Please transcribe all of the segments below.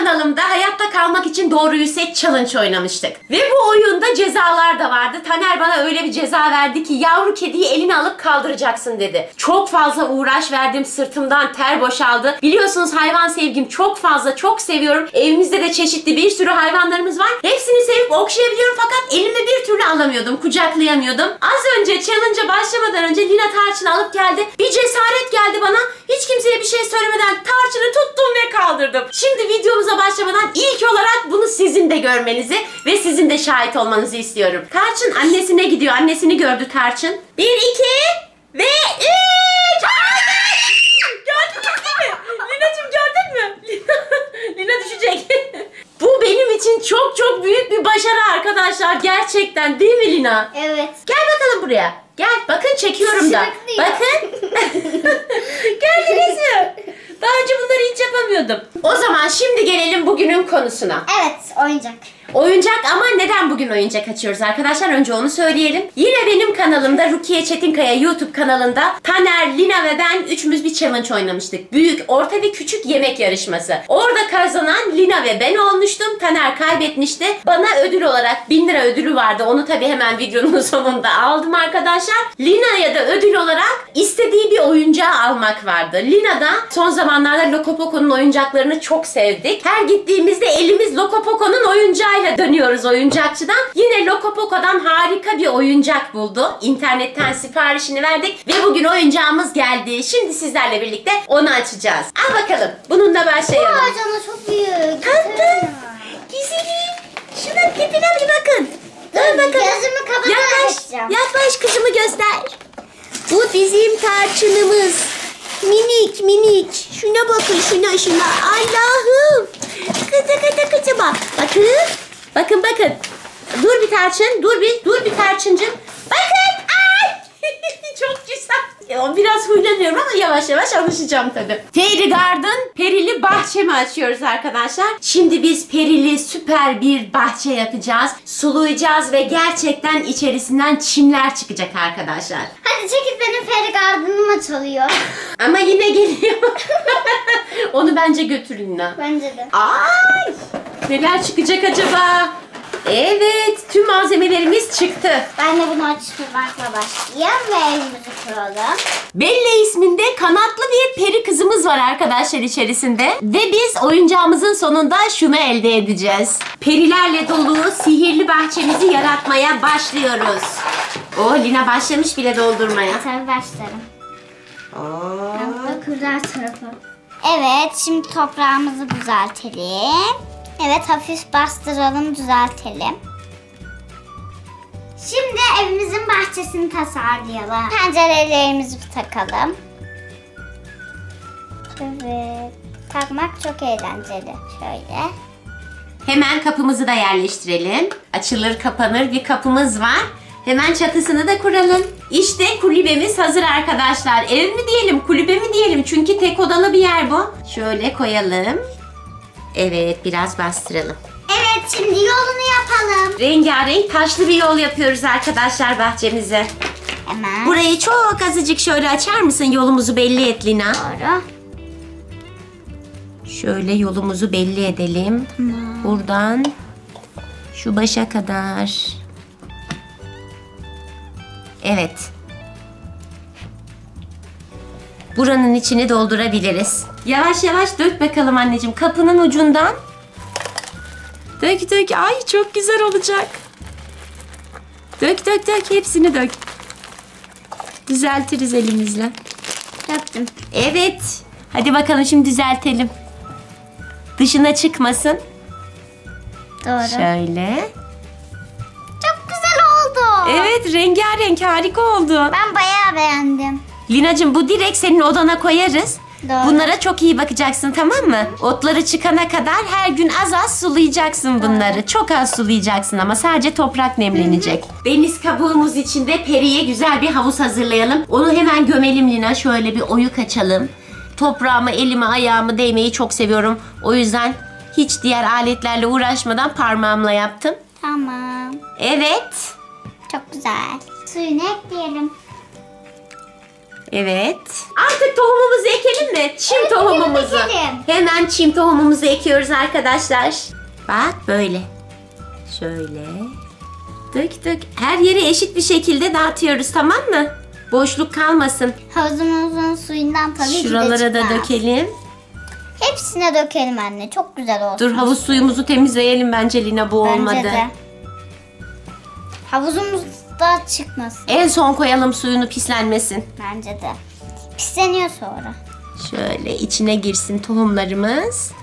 kanalımda hayatta kalmak için doğruyu seç challenge oynamıştık. Ve bu oyunda cezalar da vardı. Taner bana öyle bir ceza verdi ki yavru kediyi eline alıp kaldıracaksın dedi. Çok fazla uğraş verdim, sırtımdan ter boşaldı. Biliyorsunuz hayvan sevgim çok fazla, çok seviyorum. Evimizde de çeşitli bir sürü hayvanlarımız var. Hepsini sevip okşayabiliyorum fakat elime bir türlü alamıyordum, kucaklayamıyordum. Az önce challenge'a başlamadan önce Lina tarçını alıp geldi. Bir cesaret geldi bana. Hiç kimseye bir şey söylemeden tarçını tuttum ve kaldırdım. Şimdi videomuza başlamadan ilk olarak bunu sizin de görmenizi ve sizin de şahit olmanızı istiyorum. Tarçın annesine gidiyor. Annesini gördü Tarçın. 1, 2 ve 3. Gördün değil mi? Lina'cığım gördün mü? Lina düşecek. Bu benim için çok çok büyük bir başarı arkadaşlar. Gerçekten değil mi Lina? Evet. Gel bakalım buraya. Gel. Bakın çekiyorum da. Bakın. Gördünüz mü? Daha önce bunları hiç yapamıyordum. O zaman şimdi gelelim bugünün konusuna. Evet, oyuncak. Oyuncak ama neden bugün oyuncak açıyoruz arkadaşlar? Önce onu söyleyelim. Yine benim kanalımda Rukiye Çetinkaya YouTube kanalında Taner, Lina ve ben üçümüz bir challenge oynamıştık. Büyük, orta ve küçük yemek yarışması. Orada kazanan Lina ve ben olmuştum. Taner kaybetmişti. Bana ödül olarak 1000 lira ödülü vardı. Onu tabii hemen videonun sonunda aldım arkadaşlar. Lina'ya da ödül olarak istediği bir oyuncağı almak vardı. Lina da son zamanlarda Loco Poco'nun oyuncaklarını çok sevdik. Her gittiğimizde elimiz Loco Poco'nun oyuncağı dönüyoruz oyuncakçıdan. Yine Loco Poco'dan harika bir oyuncak buldu. İnternetten siparişini verdik ve bugün oyuncağımız geldi. Şimdi sizlerle birlikte onu açacağız. Al bakalım. Bununla başlayalım. Aa, canı çok büyük. Tatlı. Güzelim. Şuna tipine bir bakın. Dur bakalım. Gözümü kapatarak açacağım. Yaklaş kızımı göster. Bu bizim tarçınımız. Minik minik. Şuna bakın şuna. Allah'ım. Kıtı bak. Bakın. Bakın. Dur bir tarçın. Dur bir tarçıncığım. Bakın. Ay. Çok güzel. Biraz huylanıyorum ama yavaş yavaş alışacağım tabii. Fairy Garden, perili bahçemi açıyoruz arkadaşlar. Şimdi biz perili süper bir bahçe yapacağız. Sulayacağız ve gerçekten içerisinden çimler çıkacak arkadaşlar. Hadi çekil, benim Fairy Garden'ıma çalıyor. Ama yine geliyor. Onu bence götürün Lina. Bence de. Ay! Neler çıkacak acaba? Evet, tüm malzemelerimiz çıktı. Ben de bunu açmakla başlayayım ve elimizi kuralım. Bella isminde kanatlı bir peri kızımız var arkadaşlar içerisinde. Ve biz oyuncağımızın sonunda şunu elde edeceğiz. Perilerle dolu sihirli bahçemizi yaratmaya başlıyoruz. Lina başlamış bile doldurmaya. Tabii başlarım. Ben burada kurlar tarafı. Evet, şimdi toprağımızı düzeltelim. Evet, hafif bastıralım, düzeltelim. Şimdi evimizin bahçesini tasarlayalım. Pencerelerimizi takalım. Evet, takmak çok eğlenceli. Şöyle. Hemen kapımızı da yerleştirelim. Açılır kapanır bir kapımız var. Hemen çatısını da kuralım. İşte kulübemiz hazır arkadaşlar. Ev mi diyelim, kulübe mi diyelim? Çünkü tek odalı bir yer bu. Şöyle koyalım. Evet, biraz bastıralım. Evet, şimdi yolunu yapalım. Rengarenk taşlı bir yol yapıyoruz arkadaşlar bahçemize. Hemen. Burayı çok azıcık şöyle açar mısın? Yolumuzu belli et Lina. Doğru. Şöyle yolumuzu belli edelim. Tamam. Buradan şu başa kadar. Evet. Buranın içini doldurabiliriz. Yavaş yavaş dök bakalım anneciğim. Kapının ucundan. Dök. Ay çok güzel olacak. Dök. Hepsini dök. Düzeltiriz elimizle. Döktüm. Evet. Hadi bakalım şimdi düzeltelim. Dışına çıkmasın. Doğru. Şöyle. Çok güzel oldu. Evet, rengarenk harika oldu. Ben bayağı beğendim. Lina'cığım bu direkt senin odana koyarız. Doğru. Bunlara çok iyi bakacaksın, tamam mı? Otları çıkana kadar her gün az sulayacaksın bunları. Çok az sulayacaksın ama sadece toprak nemlenecek. Deniz kabuğumuz içinde Peri'ye güzel bir havuz hazırlayalım. Onu hemen gömelim Lina. Şöyle bir oyuk açalım. Toprağıma, elime, ayağımı değmeyi çok seviyorum. O yüzden hiç diğer aletlerle uğraşmadan parmağımla yaptım. Tamam. Evet. Çok güzel. Suyunu ekleyelim. Evet. Artık tohumumuzu ekelim mi? Çim tohumumuzu. ekelim. Hemen çim tohumumuzu ekiyoruz arkadaşlar. Bak böyle. Şöyle. Dök dök. Her yere eşit bir şekilde dağıtıyoruz, tamam mı? Boşluk kalmasın. Havuzumuzun suyundan tabii ki de Şuralara da çıkmaz. dökelim. Hepsine dökelim anne. Çok güzel olsun. Dur, havuz suyumuzu temizleyelim bence Lina, bu olmadı. Bence de. Havuzumuzda çıkmasın. En son koyalım suyunu, pislenmesin. Bence de. Pisleniyor sonra. Şöyle içine girsin tohumlarımız.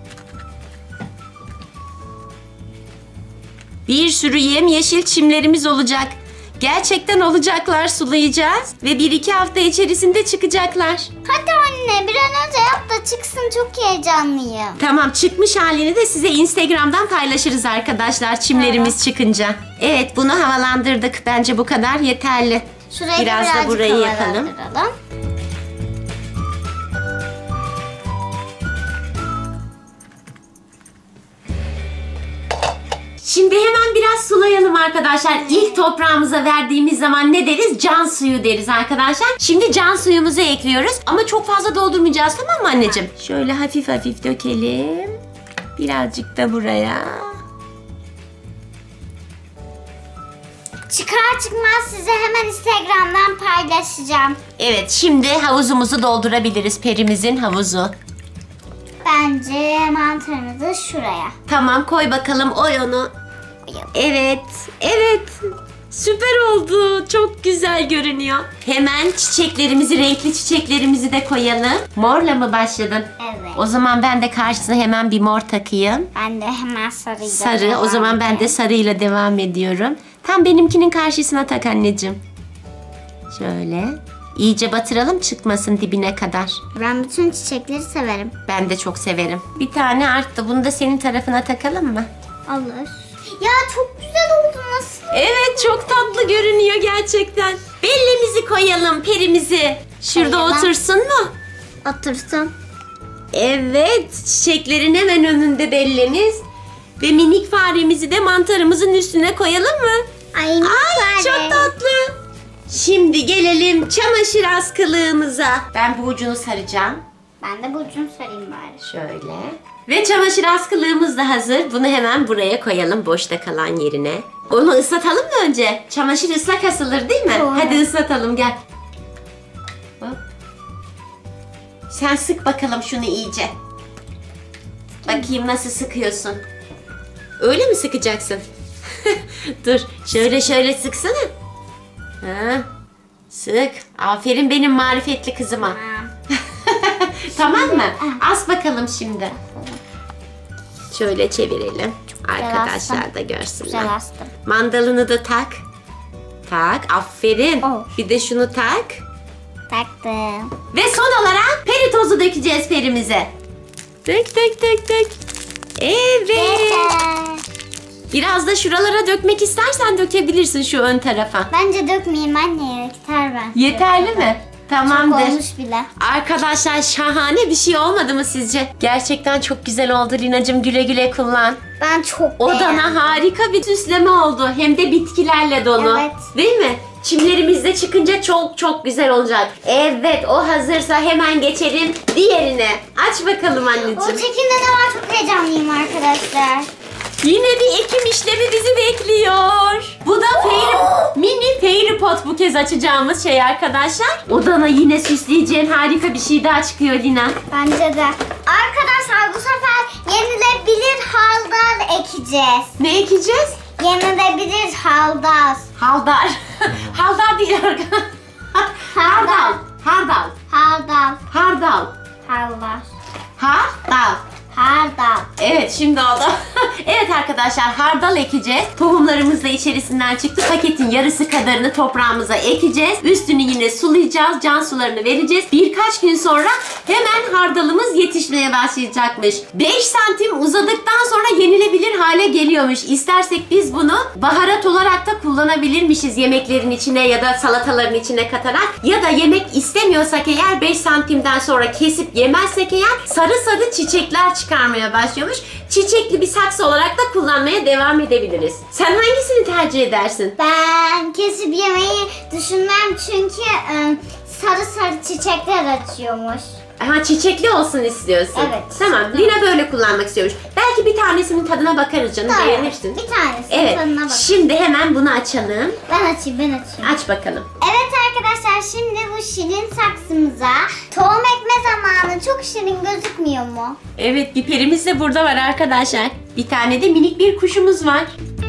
Bir sürü yemyeşil çimlerimiz olacak. Gerçekten olacaklar, sulayacağız. Ve 1-2 hafta içerisinde çıkacaklar. Hadi anne bir an önce yap da çıksın, çok heyecanlıyım. Tamam, çıkmış halini de size Instagram'dan paylaşırız arkadaşlar, çimlerimiz çıkınca. Evet, bunu havalandırdık. Bence bu kadar yeterli. Şurayı Biraz da birazcık burayı yapalım. havalandıralım. Şimdi hemen biraz sulayalım arkadaşlar. İlk toprağımıza verdiğimiz zaman ne deriz? Can suyu deriz arkadaşlar. Şimdi can suyumuzu ekliyoruz. Ama çok fazla doldurmayacağız, tamam mı anneciğim? Şöyle hafif hafif dökelim. Birazcık da buraya. Çıkar çıkmaz size hemen Instagram'dan paylaşacağım. Evet, şimdi havuzumuzu doldurabiliriz. Perimizin havuzu. Bence mantarımızı şuraya. Tamam, koy bakalım, oy onu. Evet, evet. Süper oldu. Çok güzel görünüyor. Hemen çiçeklerimizi, renkli çiçeklerimizi de koyalım. Morla mı başladın? Evet. O zaman ben de karşısına hemen bir mor takayım. Ben de hemen sarıyla Sarı. devam O zaman ben de edeyim. sarıyla devam ediyorum. Tam benimkinin karşısına tak anneciğim. Şöyle. İyice batıralım, çıkmasın dibine kadar. Ben bütün çiçekleri severim. Ben de çok severim. Bir tane arttı. Bunu da senin tarafına takalım mı? Olur. Ya çok güzel oldu, nasıl? Evet, çok tatlı görünüyor gerçekten. Bellimizi koyalım, perimizi. Şurada Koyalım. otursun mu? Otursun. Evet, çiçeklerin hemen önünde bellimiz. Ve minik faremizi de mantarımızın üstüne koyalım mı? Ay, Ay, çok tatlı. Şimdi gelelim çamaşır askılığımıza. Ben bu ucunu saracağım. Ben de bu ucunu sarayım bari. Şöyle. Ve çamaşır askılığımız da hazır. Bunu hemen buraya koyalım, boşta kalan yerine. Onu ıslatalım mı önce? Çamaşır ıslak asılır değil mi? Doğru. Hadi ıslatalım, gel. Hop. Sen sık bakalım şunu iyice. Bakayım nasıl sıkıyorsun. Öyle mi sıkacaksın? Dur, şöyle sıksana. Ha, sık. Aferin benim marifetli kızıma. Ha. Tamam mı? As bakalım şimdi. Şöyle çevirelim. Arkadaşlar da görsünler. Güzel astım. Mandalını da tak. Tak. Aferin. Oh. Bir de şunu tak. Taktım. Ve son olarak peri tozu dökeceğiz perimize. Dök. Evet. Yeter. Biraz da şuralara dökmek istersen dökebilirsin, şu ön tarafa. Bence dökmeyeyim anne, yeter ben. Yeterli mi? Çok Tamamdır. olmuş bile. Arkadaşlar, şahane bir şey olmadı mı sizce? Gerçekten çok güzel oldu Lina'cığım, güle güle kullan. Ben çok beğendim. Odana harika bir süsleme oldu. Hem de bitkilerle dolu. Evet. Değil mi? Çimlerimiz de çıkınca çok güzel olacak. Evet, o hazırsa hemen geçelim diğerine. Aç bakalım O anneciğim. tekinde ne var, çok heyecanlıyım arkadaşlar. Yine bir ekim işlemi bizi bekliyor. Bu da mini fairy pot, bu kez açacağımız şey arkadaşlar. Odana yine süsleyeceğin harika bir şey daha çıkıyor Lina. Bence de. Arkadaşlar bu sefer yenilebilir haldal ekeceğiz. Ne ekeceğiz? Yenilebilir haldal. Haldar. Haldar değil arkadaşlar. Hardal. Haldal. Hardal. Haldal. Hardal. Haldal. Evet, şimdi oldu. Evet arkadaşlar, hardal ekeceğiz. Tohumlarımız da içerisinden çıktı. Paketin yarısı kadarını toprağımıza ekeceğiz. Üstünü yine sulayacağız. Can sularını vereceğiz. Birkaç gün sonra hemen hardalımız yetişmeye başlayacakmış. 5 santim uzadıktan sonra yenilebilir hale geliyormuş. İstersek biz bunu baharat olarak da kullanabilirmişiz. Yemeklerin içine ya da salataların içine katarak. Ya da yemek istemiyorsak eğer 5 santimden sonra kesip yemezsek eğer sarı çiçekler çıkarmaya başlıyormuş. Çiçekli bir saksı olarak da kullanmaya devam edebiliriz. Sen hangisini tercih edersin? Ben kesip yemeyi düşünmem çünkü sarı sarı çiçekler açıyormuş. Ha, çiçekli olsun istiyorsun. Evet. Tamam. Lina böyle kullanmak istiyormuş. Belki bir tanesinin tadına bakarız canım. Doğru. Beğenirsin. Bir tanesi Evet. tadına bak. Şimdi hemen bunu açalım. Ben açayım. Aç bakalım. Evet arkadaşlar, şimdi bu şirin saksımıza tohum ekme zamanı. Çok şirin gözükmüyor mu? Evet, bir perimiz de burada var arkadaşlar. Bir tane de minik bir kuşumuz var.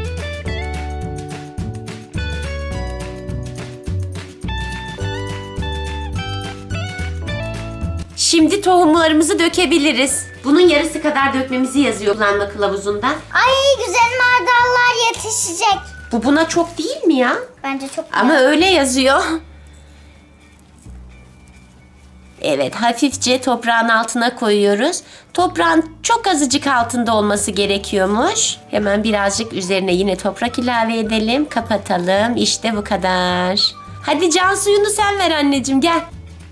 Şimdi tohumlarımızı dökebiliriz. Bunun yarısı kadar dökmemizi yazıyor kullanma kılavuzunda. Ay, güzel mardallar yetişecek. Bu buna çok değil mi ya? Bence çok Ama öyle yazıyor. Evet, hafifçe toprağın altına koyuyoruz. Toprağın çok azıcık altında olması gerekiyormuş. Hemen birazcık üzerine yine toprak ilave edelim. Kapatalım. İşte bu kadar. Hadi can suyunu sen ver anneciğim, gel.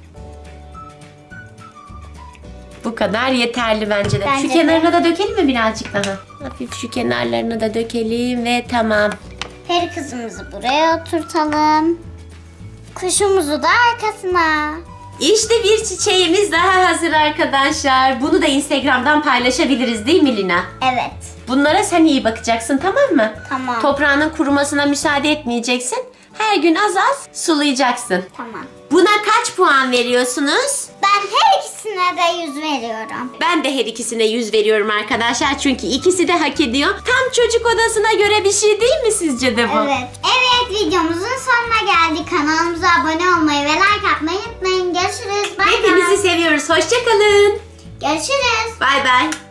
Bu kadar yeterli bence de. Bence Şu de. kenarına da dökelim mi birazcık daha? Hafif şu kenarlarına da dökelim ve tamam. Peri kızımızı buraya oturtalım. Kuşumuzu da arkasına. İşte bir çiçeğimiz daha hazır arkadaşlar. Bunu da Instagram'dan paylaşabiliriz değil mi Lina? Evet. Bunlara sen iyi bakacaksın, tamam mı? Tamam. Toprağının kurumasına müsaade etmeyeceksin. Her gün az az sulayacaksın. Tamam. Buna kaç puan veriyorsunuz? Ben her ikisine de 100 veriyorum. Ben de her ikisine 100 veriyorum arkadaşlar. Çünkü ikisi de hak ediyor. Tam çocuk odasına göre bir şey değil mi sizce de bu? Evet. Evet, videomuzun sonuna geldik. Kanalımıza abone olmayı ve like atmayı unutmayın. Görüşürüz. Bay bay. Hepinizi seviyoruz. Hoşça kalın. Görüşürüz. Bay bay.